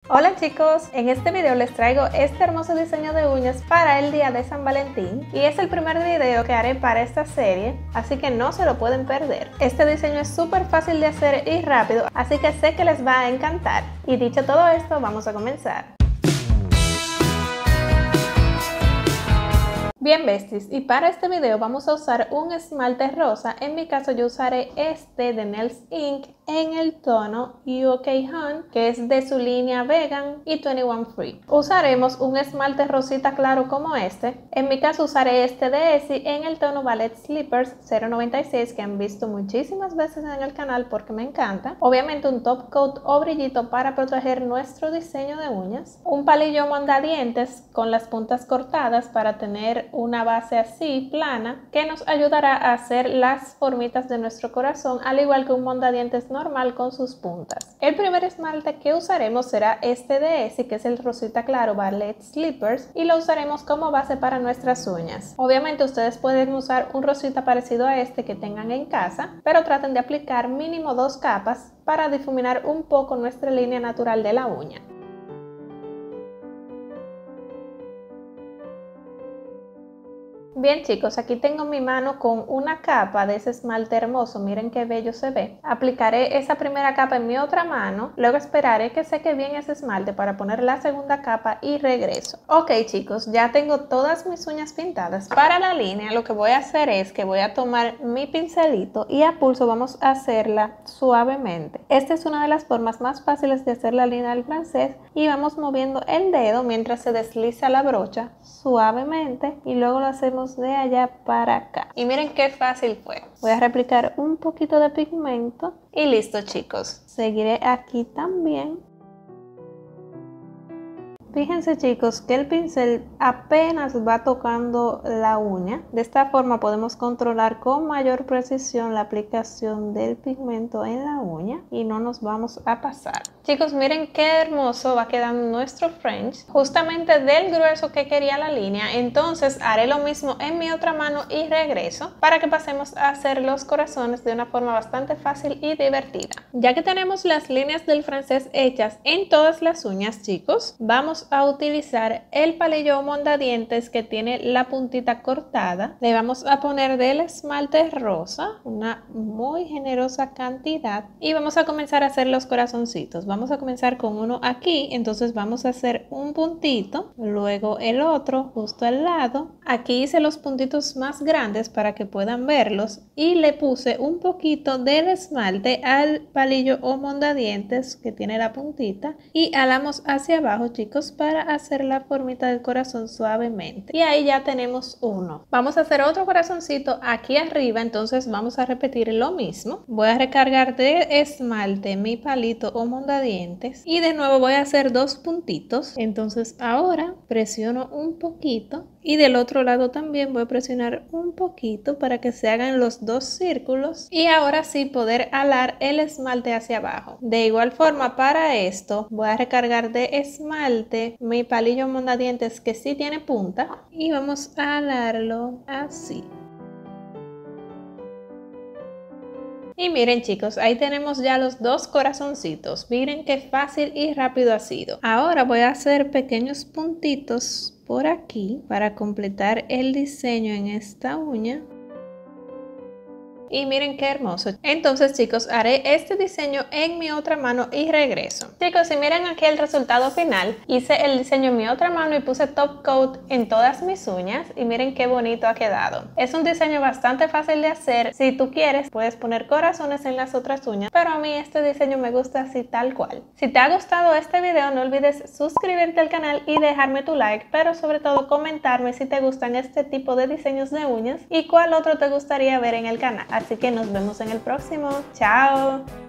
Hola chicos, en este video les traigo este hermoso diseño de uñas para el día de San Valentín y es el primer video que haré para esta serie, así que no se lo pueden perder. Este diseño es súper fácil de hacer y rápido, así que sé que les va a encantar. Y dicho todo esto, vamos a comenzar. Bien besties, y para este video vamos a usar un esmalte rosa. En mi caso yo usaré este de Nails Inc en el tono UK Hun, que es de su línea Vegan y 21 Free. Usaremos un esmalte rosita claro como este. En mi caso usaré este de Essie en el tono Ballet Slippers 096, que han visto muchísimas veces en el canal porque me encanta. Obviamente un top coat o brillito para proteger nuestro diseño de uñas. Un palillo mondadientes con las puntas cortadas para tener una base así plana que nos ayudará a hacer las formitas de nuestro corazón, al igual que un mondadientes normal con sus puntas. El primer esmalte que usaremos será este de Essie, que es el rosita claro Ballet Slippers, y lo usaremos como base para nuestras uñas. Obviamente ustedes pueden usar un rosita parecido a este que tengan en casa, pero traten de aplicar mínimo 2 capas para difuminar un poco nuestra línea natural de la uña. Bien chicos, aquí tengo mi mano con una capa de ese esmalte hermoso, miren qué bello se ve. Aplicaré esa primera capa en mi otra mano, luego esperaré que seque bien ese esmalte para poner la segunda capa y regreso. Ok chicos, ya tengo todas mis uñas pintadas. Para la línea lo que voy a hacer es que voy a tomar mi pincelito y a pulso vamos a hacerla suavemente. Esta es una de las formas más fáciles de hacer la línea del francés y vamos moviendo el dedo mientras se desliza la brocha suavemente y luego lo hacemos de allá para acá. Y miren qué fácil fue. Voy a replicar un poquito de pigmento y listo chicos. Seguiré aquí también. Fíjense chicos que el pincel apenas va tocando la uña. De esta forma podemos controlar con mayor precisión la aplicación del pigmento en la uña y no nos vamos a pasar. Chicos, miren qué hermoso va quedando nuestro French, justamente del grueso que quería la línea. Entonces haré lo mismo en mi otra mano y regreso para que pasemos a hacer los corazones de una forma bastante fácil y divertida. Ya que tenemos las líneas del francés hechas en todas las uñas chicos, vamos a utilizar el palillo mondadientes que tiene la puntita cortada. Le vamos a poner del esmalte rosa, una muy generosa cantidad, y vamos a comenzar a hacer los corazoncitos. Vamos a comenzar con uno aquí, entonces vamos a hacer un puntito, luego el otro justo al lado. Aquí hice los puntitos más grandes para que puedan verlos y le puse un poquito del esmalte al palillo o mondadientes que tiene la puntita y alamos hacia abajo chicos para hacer la formita del corazón suavemente. Y ahí ya tenemos uno. Vamos a hacer otro corazoncito aquí arriba, entonces vamos a repetir lo mismo. Voy a recargar de esmalte mi palito o mondadientes y de nuevo voy a hacer 2 puntitos. Entonces ahora presiono un poquito y del otro lado también voy a presionar un poquito para que se hagan los 2 círculos y ahora sí poder alar el esmalte hacia abajo. De igual forma para esto voy a recargar de esmalte mi palillo mondadientes que sí tiene punta y vamos a alarlo así. Y miren chicos, ahí tenemos ya los 2 corazoncitos. Miren qué fácil y rápido ha sido. Ahora voy a hacer pequeños puntitos por aquí para completar el diseño en esta uña. Y miren qué hermoso. Entonces chicos, haré este diseño en mi otra mano y regreso. Chicos, y miren aquí el resultado final. Hice el diseño en mi otra mano y puse top coat en todas mis uñas y miren qué bonito ha quedado. Es un diseño bastante fácil de hacer. Si tú quieres puedes poner corazones en las otras uñas, pero a mí este diseño me gusta así tal cual. Si te ha gustado este video no olvides suscribirte al canal y dejarme tu like, pero sobre todo comentarme si te gustan este tipo de diseños de uñas y cuál otro te gustaría ver en el canal. Así que nos vemos en el próximo. ¡Chao!